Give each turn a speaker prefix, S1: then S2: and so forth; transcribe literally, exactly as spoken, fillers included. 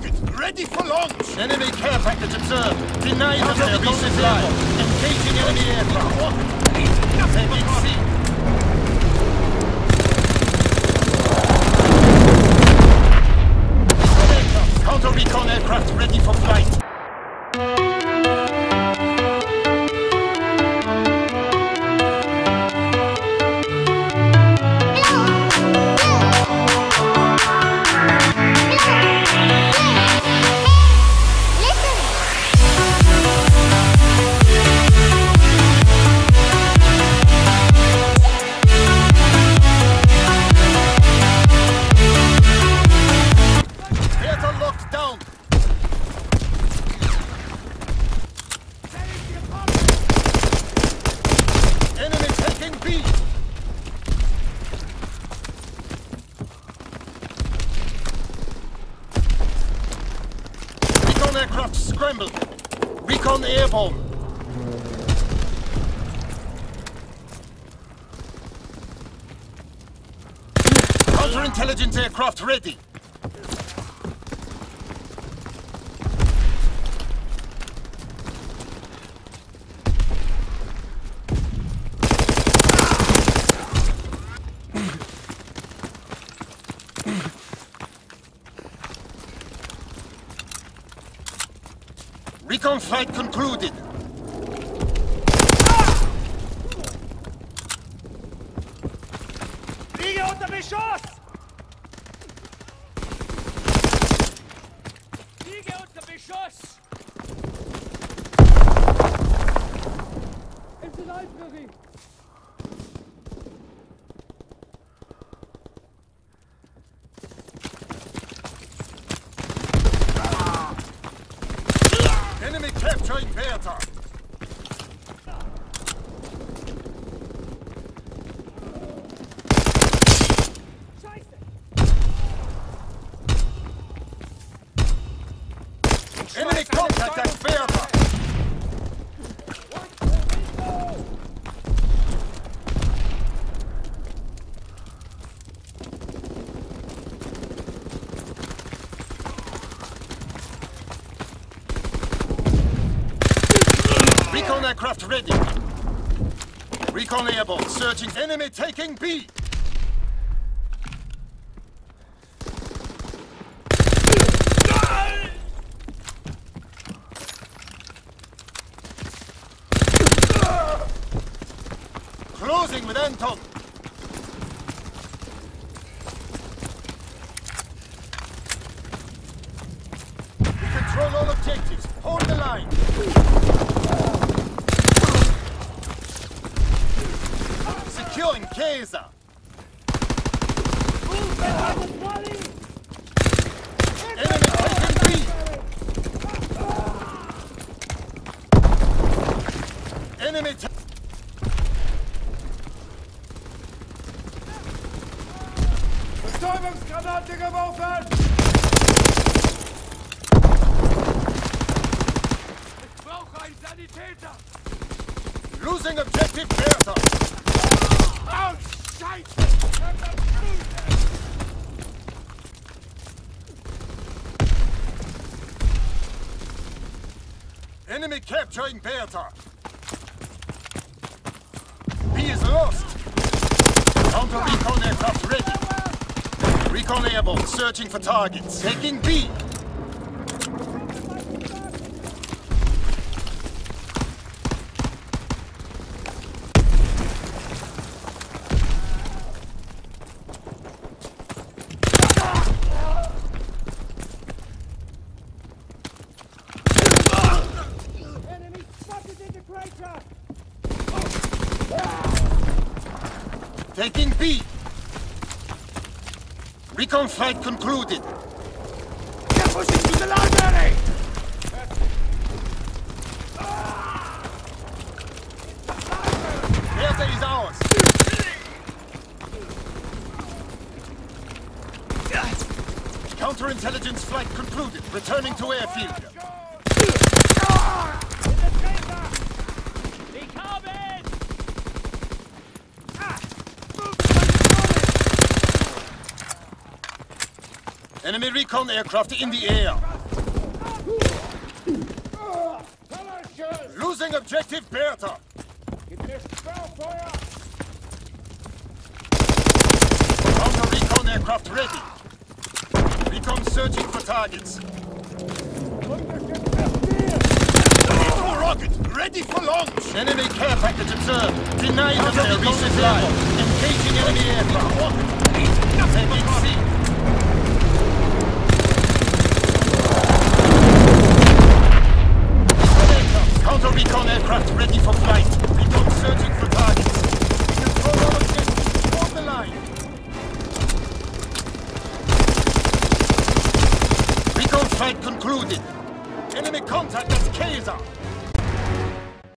S1: target, ready for launch!
S2: Enemy care package observed. Deny them their resupply. Engaging enemy aircraft. Taking C. Counter-recon aircraft ready for flight. Aircraft scrambled. Recon airborne. Counterintelligence aircraft ready. Recon flight concluded.
S3: Liege unter Beschuss! Liege unter Beschuss! Infanterie!
S2: Enemy capturing Bertha. Enemy contact at Bertha. Recon aircraft ready. Recon airborne, searching. Enemy taking B. Closing with Anton. We control all objectives. Hold the line. Securing Kaiser. Enemy taking B. Enemy ta
S3: Betäubungsgranate geworfen! Ich brauche einen Sanitäter!
S2: Losing objective Bertha.
S3: Oh, Scheiße!
S2: Enemy capturing Bertha. B is lost. Counter recon aircraft ready. Recon airborne, searching for targets. Taking B. Taking B. Recon flight concluded.
S3: They're pushing to the library!
S2: Bertha is ours. Counterintelligence flight concluded. Returning to airfield. Enemy recon aircraft in the air. Losing objective Bertha.
S3: Gib mir Sperrfeuer!
S2: Counter recon aircraft ready. Recon searching for targets. Evo rocket ready for launch. Enemy care package observed. Deny them their resupply. Engaging enemy aircraft. Taking C. Counter recon aircraft ready for flight. Recon searching for targets. Control all objectives. On the line. Recon flight concluded. Enemy contact at Kaiser.